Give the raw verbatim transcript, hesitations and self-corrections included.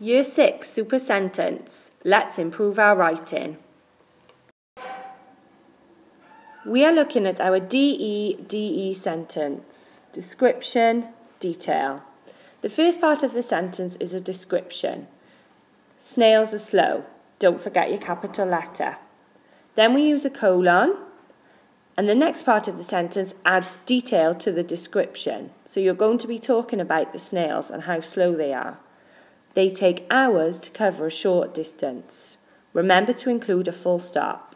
Year six Super Sentence. Let's improve our writing. We are looking at our D E D E sentence. Description, detail. The first part of the sentence is a description. Snails are slow. Don't forget your capital letter. Then we use a colon, and the next part of the sentence adds detail to the description. So you're going to be talking about the snails and how slow they are. They take hours to cover a short distance. Remember to include a full stop.